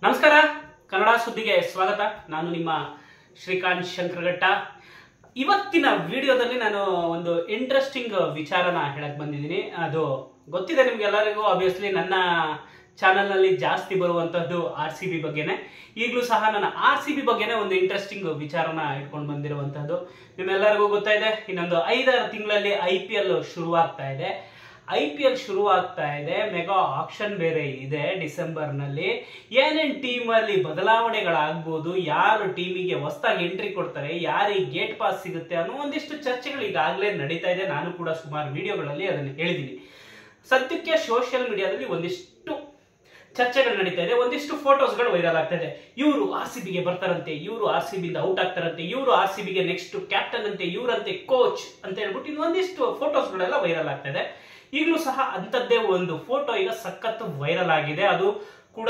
ನಮಸ್ಕಾರ, ಕನ್ನಡ ಸುದ್ದಿಗೆ ಸ್ವಾಗತ. ನಾನು ನಿಮ್ಮ ಶ್ರೀಕಾಂತ್ ಶಂಕರಘಟ್ಟ. ಇವತ್ತಿನ ವಿಡಿಯೋದಲ್ಲಿ ನಾನು ಒಂದು ಇಂಟ್ರೆಸ್ಟಿಂಗ್ ವಿಚಾರನ ಹೇಳಕ್ ಬಂದಿದ್ದೀನಿ. ಅದು ಗೊತ್ತಿದೆ ನಿಮ್ಗೆಲ್ಲರಿಗೂ. ಆಬ್ವಿಯಸ್ಲಿ ನನ್ನ ಚಾನಲ್ನಲ್ಲಿ ಜಾಸ್ತಿ ಬರುವಂತದ್ದು RCB ಬಗ್ಗೆನೆ. ಈಗಲೂ ಸಹ ನನ್ನ RCB ಬಗ್ಗೆನೆ ಒಂದು ಇಂಟ್ರೆಸ್ಟಿಂಗ್ ವಿಚಾರನ ಇಟ್ಕೊಂಡು ಬಂದಿರುವಂತದ್ದು. ನಿಮ್ಮೆಲ್ಲರಿಗೂ ಗೊತ್ತಾಯಿದೆ, ಇನ್ನೊಂದು 5-6 ತಿಂಗಳಲ್ಲಿ IPL ಶುರುವಾಗ್ತಾ ಇದೆ. IPL ಶುರುವಾಗ್ತಾ ಇದೆ. ಮೆಗಾ ಆಕ್ಷನ್ ಬೇರೆ ಇದೆ ಡಿಸೆಂಬರ್ ನಲ್ಲಿ. ಏನೇನ್ ಟೀಮ್ ಅಲ್ಲಿ ಬದಲಾವಣೆಗಳಾಗ್ಬೋದು, ಯಾರು ಟೀಮಿಗೆ ಹೊಸದಾಗಿ ಎಂಟ್ರಿ ಕೊಡ್ತಾರೆ, ಯಾರಿಗೆ ಗೇಟ್ ಪಾಸ್ ಸಿಗುತ್ತೆ ಅನ್ನೋ ಒಂದಿಷ್ಟು ಚರ್ಚೆಗಳು ಈಗಾಗಲೇ ನಡೀತಾ ಇದೆ. ನಾನು ಕೂಡ ಸುಮಾರು ವಿಡಿಯೋಗಳಲ್ಲಿ ಅದನ್ನು ಹೇಳಿದ್ದೀನಿ. ಸದ್ಯಕ್ಕೆ ಸೋಷಿಯಲ್ ಮೀಡಿಯಾದಲ್ಲಿ ಒಂದಿಷ್ಟು ಚರ್ಚೆಗಳು ನಡೀತಾ ಇದೆ, ಒಂದಿಷ್ಟು ಫೋಟೋಸ್ಗಳು ವೈರಲ್ ಆಗ್ತಾ ಇದೆ. ಇವರು RCBಗೆ ಬರ್ತಾರಂತೆ, ಇವರು RCB ಇಂದ ಔಟ್ ಆಗ್ತಾರಂತೆ, ಇವರು RCBಗೆ ನೆಕ್ಸ್ಟ್ ಕ್ಯಾಪ್ಟನ್ ಅಂತೆ, ಇವರಂತೆ ಕೋಚ್ ಅಂತ ಹೇಳ್ಬಿಟ್ಟು ಇನ್ನೊಂದಿಷ್ಟು ಫೋಟೋಸ್ಗಳೆಲ್ಲ ವೈರಲ್ ಆಗ್ತಾ ಇದೆ. ಈಗಲೂ ಸಹ ಅಂತದ್ದೇ ಒಂದು ಫೋಟೋ ಈಗ ಸಖತ್ ವೈರಲ್ ಆಗಿದೆ. ಅದು ಕೂಡ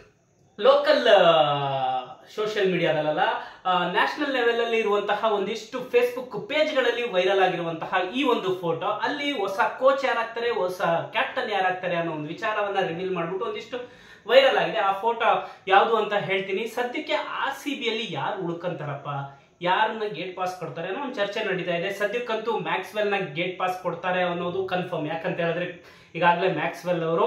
ಲೋಕಲ್ ಸೋಷಿಯಲ್ ಮೀಡಿಯಾದಲ್ಲ, ನ್ಯಾಷನಲ್ ಲೆವೆಲ್ ಅಲ್ಲಿ ಇರುವಂತಹ ಒಂದಿಷ್ಟು ಫೇಸ್ಬುಕ್ ಪೇಜ್ಗಳಲ್ಲಿ ವೈರಲ್ ಆಗಿರುವಂತಹ ಈ ಒಂದು ಫೋಟೋ. ಅಲ್ಲಿ ಹೊಸ ಕೋಚ್ ಯಾರಾಗ್ತಾರೆ, ಹೊಸ ಕ್ಯಾಪ್ಟನ್ ಯಾರಾಗ್ತಾರೆ ಅನ್ನೋ ಒಂದು ವಿಚಾರವನ್ನ ರಿವೀಲ್ ಮಾಡ್ಬಿಟ್ಟು ಒಂದಿಷ್ಟು ವೈರಲ್ ಆಗಿದೆ. ಆ ಫೋಟೋ ಯಾವುದು ಅಂತ ಹೇಳ್ತೀನಿ. ಸದ್ಯಕ್ಕೆ RCBಯಲ್ಲಿ ಯಾರು ಉಳ್ಕೊಂತಾರಪ್ಪ, ಯಾರನ್ನ ಗೇಟ್ ಪಾಸ್ ಕೊಡ್ತಾರೆ ಅನ್ನೋ ಒಂದು ಚರ್ಚೆ ನಡೀತಾ ಇದೆ. ಸದ್ಯಕ್ಕಂತೂ ಮ್ಯಾಕ್ಸ್ವೆಲ್ ನ ಗೇಟ್ ಪಾಸ್ ಕೊಡ್ತಾರೆ ಅನ್ನೋದು ಕನ್ಫರ್ಮ್. ಯಾಕಂತ ಹೇಳಿದ್ರೆ ಈಗಾಗಲೇ ಮ್ಯಾಕ್ಸ್ವೆಲ್ ಅವರು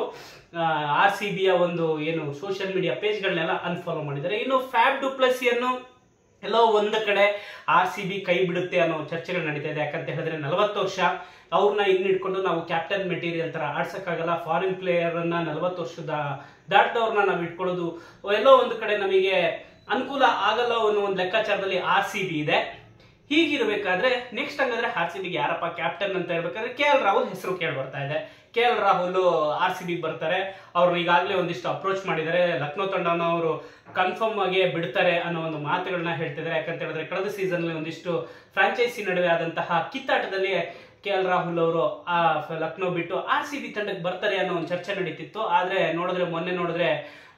RCBಯ ಒಂದು ಏನು ಸೋಷಿಯಲ್ ಮೀಡಿಯಾ ಪೇಜ್ಗಳನ್ನೆಲ್ಲ ಅನ್ಫಾಲೋ ಮಾಡಿದ್ದಾರೆ. ಇನ್ನು ಫ್ಯಾಬ್ ಡು ಪ್ಲೆಸಿಯನ್ನು ಎಲ್ಲೋ ಒಂದು ಕಡೆ RCB ಕೈ ಬಿಡುತ್ತೆ ಅನ್ನೋ ಚರ್ಚೆಗಳು ನಡೀತಾ ಇದೆ. ಯಾಕಂತ ಹೇಳಿದ್ರೆ 40 ವರ್ಷ ಅವ್ರನ್ನ ಇಟ್ಕೊಂಡು ನಾವು ಕ್ಯಾಪ್ಟನ್ ಮೆಟೀರಿಯಲ್ ತರ ಆಡ್ಸಕ್ಕಾಗಲ್ಲ. ಫಾರಿನ್ ಪ್ಲೇಯರ್ ಅನ್ನ 40 ವರ್ಷದ ದಾಟಿದವ್ರನ್ನ ನಾವು ಇಟ್ಕೊಳ್ಳೋದು ಎಲ್ಲೋ ಒಂದು ಕಡೆ ನಮಗೆ ಅನುಕೂಲ ಆಗಲ್ಲ ಅನ್ನೋ ಒಂದು ಲೆಕ್ಕಾಚಾರದಲ್ಲಿ RCB ಇದೆ. ಹೀಗಿರ್ಬೇಕಾದ್ರೆ ನೆಕ್ಸ್ಟ್ ಹಂಗಾದ್ರೆ RCBಗೆ ಯಾರಪ್ಪ ಕ್ಯಾಪ್ಟನ್ ಅಂತ ಹೇಳ್ಬೇಕಾದ್ರೆ KL ರಾಹುಲ್ ಹೆಸರು ಕೇಳಿ ಬರ್ತಾ ಇದೆ. KL ರಾಹುಲ್ RCB ಬರ್ತಾರೆ. ಅವ್ರು ಈಗಾಗಲೇ ಒಂದಿಷ್ಟು ಅಪ್ರೋಚ್ ಮಾಡಿದ್ದಾರೆ. ಲಕ್ನೋ ತಂಡವನ್ನು ಅವರು ಕನ್ಫರ್ಮ್ ಆಗಿ ಬಿಡ್ತಾರೆ ಅನ್ನೋ ಒಂದು ಮಾತುಗಳನ್ನ ಹೇಳ್ತಿದ್ದಾರೆ. ಯಾಕಂತ ಹೇಳಿದ್ರೆ ಕಳೆದ ಸೀಸನ್ ಒಂದಿಷ್ಟು ಫ್ರಾಂಚೈಸಿ ನಡುವೆ ಆದಂತಹ ಕಿತ್ತಾಟದಲ್ಲಿ KL ರಾಹುಲ್ ಅವರು ಲಕ್ನೋ ಬಿಟ್ಟು RCB ತಂಡಕ್ಕೆ ಬರ್ತಾರೆ ಅನ್ನೋ ಒಂದು ಚರ್ಚೆ ನಡೀತಿತ್ತು. ಆದ್ರೆ ಮೊನ್ನೆ ನೋಡಿದ್ರೆ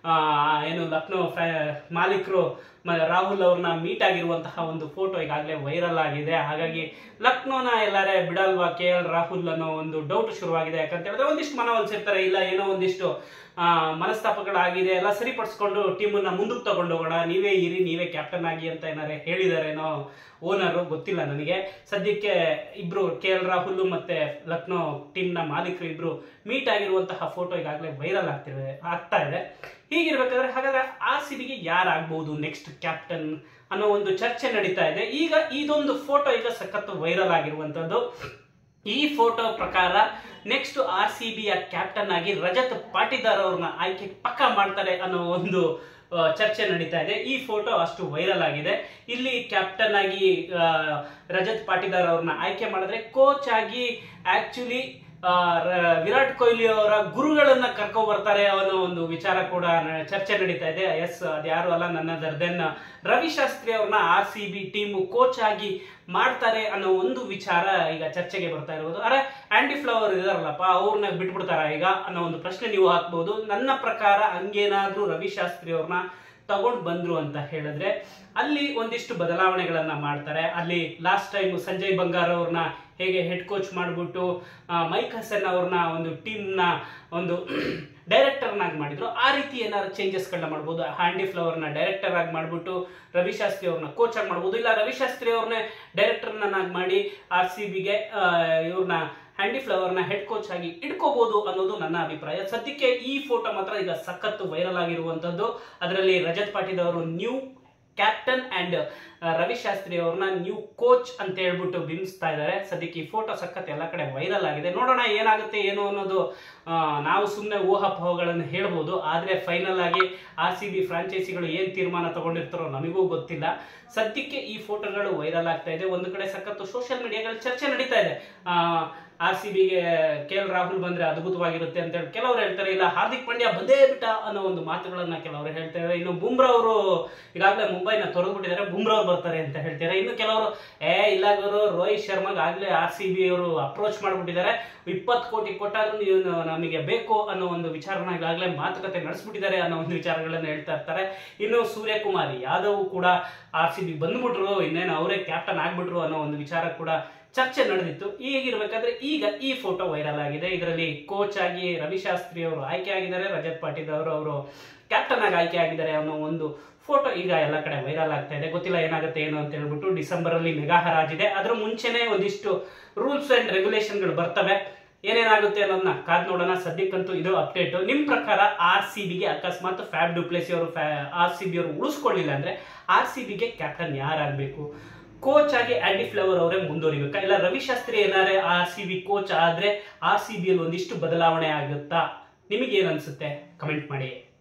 ಏನು ಲಕ್ನೋ ಮಾಲೀಕರು ರಾಹುಲ್ ಅವ್ರನ್ನ ಮೀಟ್ ಆಗಿರುವಂತಹ ಒಂದು ಫೋಟೋ ಈಗಾಗಲೇ ವೈರಲ್ ಆಗಿದೆ. ಹಾಗಾಗಿ ಲಕ್ನೋನ ಎಲ್ಲಾರೇ ಬಿಡಲ್ವಾ KL ರಾಹುಲ್ ಅನ್ನೋ ಒಂದು ಡೌಟ್ ಶುರುವಾಗಿದೆ. ಯಾಕಂತ ಹೇಳಿದ್ರೆ ಒಂದಿಷ್ಟು ಮನವೊಲಿಸಿರ್ತಾರೆ, ಇಲ್ಲ ಏನೋ ಒಂದಿಷ್ಟು ಮನಸ್ತಾಪಗಳಾಗಿದೆ, ಎಲ್ಲ ಸರಿಪಡಿಸ್ಕೊಂಡು ಟೀಮನ್ನ ಮುಂದಕ್ಕೆ ತಗೊಂಡು ಹೋಗೋಣ, ನೀವೇ ಇರಿ, ನೀವೇ ಕ್ಯಾಪ್ಟನ್ ಆಗಿ ಅಂತ ಏನಾರೆ ಹೇಳಿದಾರೇನೋ ಓನರ್, ಗೊತ್ತಿಲ್ಲ ನನಗೆ. ಸದ್ಯಕ್ಕೆ ಇಬ್ರು KL ರಾಹುಲ್ ಮತ್ತೆ ಲಕ್ನೋ ಟೀಮ್ನ ಮಾಲೀಕರು ಇಬ್ರು ಮೀಟ್ ಆಗಿರುವಂತಹ ಫೋಟೋ ಈಗಾಗಲೇ ವೈರಲ್ ಆಗ್ತಾ ಇದೆ. ಹೀಗಿರ್ಬೇಕಾದ್ರೆ ಹಾಗಾದ್ರೆ RCBಗೆ ಯಾರಾಗಬಹುದು ನೆಕ್ಸ್ಟ್ ಕ್ಯಾಪ್ಟನ್ ಅನ್ನೋ ಒಂದು ಚರ್ಚೆ ನಡೀತಾ ಇದೆ. ಈಗ ಇದೊಂದು ಫೋಟೋ ಈಗ ಸಖತ್ ವೈರಲ್ ಆಗಿರುವಂತದ್ದು. ಈ ಫೋಟೋ ಪ್ರಕಾರ ನೆಕ್ಸ್ಟ್ RCBಯ ಕ್ಯಾಪ್ಟನ್ ಆಗಿ ರಜತ್ ಪಾಟಿದಾರ್ ಅವ್ರನ್ನ ಆಯ್ಕೆ ಪಕ್ಕಾ ಮಾಡ್ತಾರೆ ಅನ್ನೋ ಒಂದು ಚರ್ಚೆ ನಡೀತಾ ಇದೆ. ಈ ಫೋಟೋ ಅಷ್ಟು ವೈರಲ್ ಆಗಿದೆ. ಇಲ್ಲಿ ಕ್ಯಾಪ್ಟನ್ ಆಗಿ ರಜತ್ ಪಾಟಿದಾರ್ ಅವ್ರನ್ನ ಆಯ್ಕೆ ಮಾಡಿದ್ರೆ ಕೋಚ್ ಆಗಿ ಆಕ್ಚುಲಿ ವಿರಾಟ್ ಕೊಹ್ಲಿ ಅವರ ಗುರುಗಳನ್ನ ಕರ್ಕೊ ಬರ್ತಾರೆ ಅನ್ನೋ ಒಂದು ವಿಚಾರ ಕೂಡ ಚರ್ಚೆ ನಡೀತಾ ಇದೆ. ಅದ್ಯಾರು ಅಲ್ಲ, ನನ್ನ ರವಿ ಶಾಸ್ತ್ರಿ ಅವ್ರನ್ನ RCB ಟೀಮ್ ಕೋಚ್ ಆಗಿ ಮಾಡ್ತಾರೆ ಅನ್ನೋ ಒಂದು ವಿಚಾರ ಈಗ ಚರ್ಚೆಗೆ ಬರ್ತಾ ಇರೋದು. ಅರೆ ಆಂಡಿ ಫ್ಲವರ್ ಇದಾರಲ್ಲಪ್ಪ, ಅವ್ರನ್ನ ಬಿಟ್ಬಿಡ್ತಾರ ಈಗ ಅನ್ನೋ ಒಂದು ಪ್ರಶ್ನೆ ನೀವು ಹಾಕ್ಬಹುದು. ನನ್ನ ಪ್ರಕಾರ ಹಂಗೇನಾದ್ರೂ ರವಿ ಶಾಸ್ತ್ರಿ ಅವ್ರನ್ನ ತಗೊಂಡ್ ಬಂದ್ರು ಅಂತ ಹೇಳಿದ್ರೆ ಅಲ್ಲಿ ಒಂದಿಷ್ಟು ಬದಲಾವಣೆಗಳನ್ನ ಮಾಡ್ತಾರೆ. ಅಲ್ಲಿ ಲಾಸ್ಟ್ ಟೈಮ್ ಸಂಜಯ್ ಬಂಗಾರ್ ಅವ್ರನ್ನ ಹೇಗೆ ಹೆಡ್ ಕೋಚ್ ಮಾಡ್ಬಿಟ್ಟು ಮೈಕ್ ಹಸನ್ ಅವ್ರನ್ನ ಒಂದು ಟೀಮ್ ನ ಒಂದು ಡೈರೆಕ್ಟರ್ ನಾಗಿ ಮಾಡಿದ್ರು, ಆ ರೀತಿ ಏನಾದ್ರು ಚೇಂಜಸ್ ಗಳನ್ನ ಮಾಡ್ಬೋದು. ಆಂಡಿ ಫ್ಲವರ್ ನ ಡೈರೆಕ್ಟರ್ ಆಗಿ ಮಾಡ್ಬಿಟ್ಟು ರವಿ ಶಾಸ್ತ್ರಿ ಅವ್ರನ್ನ ಕೋಚ್ ಆಗಿ ಮಾಡ್ಬೋದು. ಇಲ್ಲ ರವಿ ಶಾಸ್ತ್ರಿ ಅವ್ರನ್ನೇ ಡೈರೆಕ್ಟರ್ ನಾಗಿ ಮಾಡಿ RCBಗೆ ಇವ್ರನ್ನ ಆಂಡಿ ಫ್ಲವರ್ ನ ಹೆಡ್ ಕೋಚ್ ಆಗಿ ಇಟ್ಕೋಬಹುದು ಅನ್ನೋದು ನನ್ನ ಅಭಿಪ್ರಾಯ. ಸದ್ಯಕ್ಕೆ ಈ ಫೋಟೋ ಮಾತ್ರ ಈಗ ಸಖತ್ ವೈರಲ್ ಆಗಿರುವಂತದ್ದು. ಅದರಲ್ಲಿ ರಜತ್ ಪಾಟಿದಾರ್ ಅವರು new captain and Ravi Shastri ಅವ್ರನ್ನ ನ್ಯೂ ಕೋಚ್ ಅಂತ ಹೇಳ್ಬಿಟ್ಟು ಬಿಂಬಿಸ್ತಾ ಇದ್ದಾರೆ. ಸದ್ಯಕ್ಕೆ ಈ ಫೋಟೋ ಸಖತ್ ಎಲ್ಲ ಕಡೆ ವೈರಲ್ ಆಗಿದೆ. ನೋಡೋಣ ಏನಾಗುತ್ತೆ ಏನು ಅನ್ನೋದು. ನಾವು ಸುಮ್ಮನೆ ಊಹಾಪೋಹಗಳನ್ನು ಹೇಳ್ಬೋದು, ಆದ್ರೆ ಫೈನಲ್ ಆಗಿ RCB ಫ್ರಾಂಚೈಸಿಗಳು ಏನ್ ತೀರ್ಮಾನ ತಗೊಂಡಿರ್ತಾರೋ ನಮಗೂ ಗೊತ್ತಿಲ್ಲ. ಸದ್ಯಕ್ಕೆ ಈ ಫೋಟೋಗಳು ವೈರಲ್ ಆಗ್ತಾ ಇದೆ. ಒಂದು ಕಡೆ ಸಖತ್ ಸೋಷಿಯಲ್ ಮೀಡಿಯಾಗಳ ಚರ್ಚೆ ನಡೀತಾ ಇದೆ. RCBಗೆ KL ರಾಹುಲ್ ಬಂದ್ರೆ ಅದ್ಭುತವಾಗಿರುತ್ತೆ ಅಂತ ಹೇಳಿ ಕೆಲವರು ಹೇಳ್ತಾರೆ. ಇಲ್ಲ ಹಾರ್ದಿಕ್ ಪಾಂಡ್ಯ ಬಂದೇ ಬಿಟ್ಟ ಅನ್ನೋ ಒಂದು ಮಾತುಗಳನ್ನ ಕೆಲವರು ಹೇಳ್ತಾರೆ. ಇನ್ನು ಬುಮ್ರಾ ಅವರು ಈಗಾಗಲೇ ಮುಂಬೈನ ತೊರೆದ್ಬಿಟ್ಟಿದ್ದಾರೆ, ಬುಮ್ರಾ ಅವ್ರು ಬರ್ತಾರೆ ಅಂತ ಹೇಳ್ತಾರೆ. ಇನ್ನು ಕೆಲವರು ಇಲ್ಲ ಗುರು, ರೋಹಿತ್ ಶರ್ಮಾಗ್ ಆಗ್ಲೇ RCB ಅವರು ಅಪ್ರೋಚ್ ಮಾಡ್ಬಿಟ್ಟಿದ್ದಾರೆ, 20 ಕೋಟಿ ಕೊಟ್ಟಾದ್ರೂ ನೀವು ನಮಗೆ ಬೇಕು ಅನ್ನೋ ಒಂದು ವಿಚಾರನ ಈಗಾಗಲೇ ಮಾತುಕತೆ ನಡೆಸ್ಬಿಟ್ಟಿದ್ದಾರೆ ಅನ್ನೋ ಒಂದು ವಿಚಾರಗಳನ್ನ ಹೇಳ್ತಾ ಇರ್ತಾರೆ. ಇನ್ನು ಸೂರ್ಯಕುಮಾರ್ ಯಾದವ್ ಕೂಡ RCB ಬಂದ್ಬಿಟ್ರು, ಇನ್ನೇನು ಅವರೇ ಕ್ಯಾಪ್ಟನ್ ಆಗ್ಬಿಟ್ರು ಅನ್ನೋ ಒಂದು ವಿಚಾರ ಕೂಡ ಚರ್ಚೆ ನಡೆದಿತ್ತು. ಹೀಗಿರ್ಬೇಕಾದ್ರೆ ಈಗ ಈ ಫೋಟೋ ವೈರಲ್ ಆಗಿದೆ. ಇದರಲ್ಲಿ ಕೋಚ್ ಆಗಿ ರವಿ ಶಾಸ್ತ್ರಿ ಅವರು ಆಯ್ಕೆ ಆಗಿದ್ದಾರೆ, ರಜತ್ ಪಾಟಿದಾರ್ ಅವರು ಕ್ಯಾಪ್ಟನ್ ಆಗಿ ಆಯ್ಕೆ ಆಗಿದ್ದಾರೆ ಅನ್ನೋ ಒಂದು ಫೋಟೋ ಈಗ ಎಲ್ಲ ಕಡೆ ವೈರಲ್ ಆಗ್ತಾ ಇದೆ. ಗೊತ್ತಿಲ್ಲ ಏನಾಗುತ್ತೆ ಏನು ಅಂತ ಹೇಳ್ಬಿಟ್ಟು. ಡಿಸೆಂಬರ್ ಅಲ್ಲಿ ಮೆಗಾ ಹರಾಜಿದೆ. ಅದ್ರ ಮುಂಚೆನೆ ಒಂದಿಷ್ಟು ರೂಲ್ಸ್ ಅಂಡ್ ರೆಗ್ಯುಲೇಷನ್ಗಳು ಬರ್ತವೆ. ಏನೇನಾಗುತ್ತೆ ಅನ್ನೋದನ್ನ ಕಾದ್ ನೋಡೋಣ. ಸದ್ಯಕ್ಕಂತೂ ಇದು ಅಪ್ಡೇಟ್. ನಿಮ್ ಪ್ರಕಾರ RCB ಗೆ ಅಕಸ್ಮಾತ್ ಫ್ಯಾಬ್ ಡುಪ್ಲೆಸಿ ಅವರು RCB ಅವರು ಉಳಿಸ್ಕೊಳ್ಳಿಲ್ಲ ಅಂದ್ರೆ RCB ಗೆ ಕ್ಯಾಪ್ಟನ್ ಯಾರಾಗಬೇಕು? ಕೋಚ್ ಆಗಿ ಆಂಡಿ ಫ್ಲವರ್ ಅವರೇ ಮುಂದುವರಿಬೇಕಾ, ಇಲ್ಲ ರವಿಶಾಸ್ತ್ರಿ ಏನಾದ್ರೆ RCB ಕೋಚ್ ಆದ್ರೆ RCB ಅಲ್ಲಿ ಒಂದಿಷ್ಟು ಬದಲಾವಣೆ ಆಗುತ್ತಾ? ನಿಮಗೆ ಏನ್ ಅನ್ಸುತ್ತೆ? ಕಮೆಂಟ್ ಮಾಡಿ.